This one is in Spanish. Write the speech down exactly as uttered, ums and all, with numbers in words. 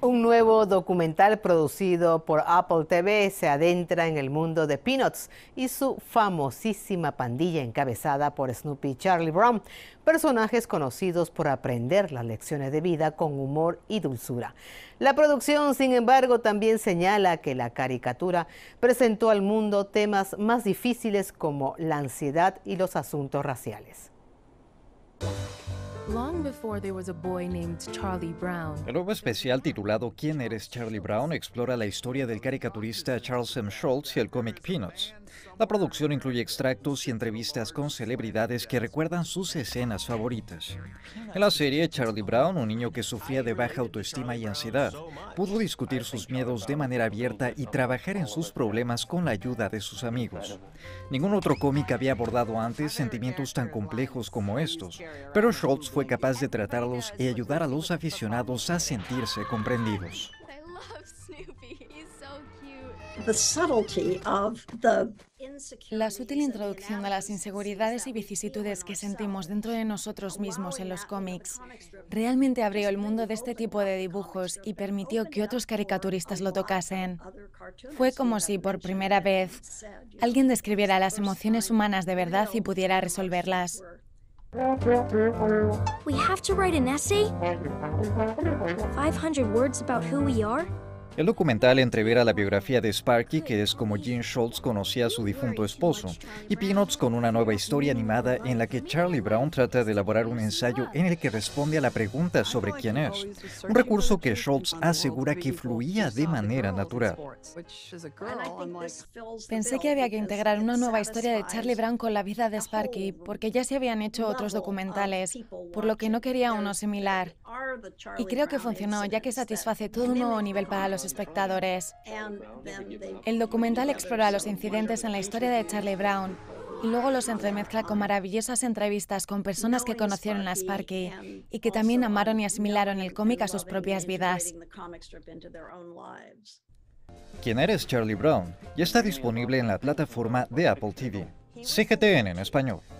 Un nuevo documental producido por Apple T V se adentra en el mundo de Peanuts y su famosísima pandilla encabezada por Snoopy y Charlie Brown, personajes conocidos por aprender las lecciones de vida con humor y dulzura. La producción, sin embargo, también señala que la caricatura presentó al mundo temas más difíciles como la ansiedad y los asuntos raciales. Long before there was a boy named Charlie Brown. El nuevo especial titulado ¿Quién eres Charlie Brown? Explora la historia del caricaturista Charles M. Schulz y el cómic Peanuts. La producción incluye extractos y entrevistas con celebridades que recuerdan sus escenas favoritas. En la serie, Charlie Brown, un niño que sufría de baja autoestima y ansiedad, pudo discutir sus miedos de manera abierta y trabajar en sus problemas con la ayuda de sus amigos. Ningún otro cómic había abordado antes sentimientos tan complejos como estos, pero Schulz fue capaz de tratarlos y ayudar a los aficionados a sentirse comprendidos. La sutil introducción de las inseguridades y vicisitudes que sentimos dentro de nosotros mismos en los cómics realmente abrió el mundo de este tipo de dibujos y permitió que otros caricaturistas lo tocasen. Fue como si, por primera vez, alguien describiera las emociones humanas de verdad y pudiera resolverlas. We have to write an essay? five hundred words about who we are? El documental entrevera la biografía de Sparky, que es como Gene Schulz conocía a su difunto esposo, y Peanuts con una nueva historia animada en la que Charlie Brown trata de elaborar un ensayo en el que responde a la pregunta sobre quién es, un recurso que Schulz asegura que fluía de manera natural. Pensé que había que integrar una nueva historia de Charlie Brown con la vida de Sparky, porque ya se habían hecho otros documentales, por lo que no quería uno similar. Y creo que funcionó, ya que satisface todo un nuevo nivel para los espectadores. El documental explora los incidentes en la historia de Charlie Brown y luego los entremezcla con maravillosas entrevistas con personas que conocieron a Sparky y que también amaron y asimilaron el cómic a sus propias vidas. ¿Quién eres Charlie Brown? Ya está disponible en la plataforma de Apple T V. C G T N en español.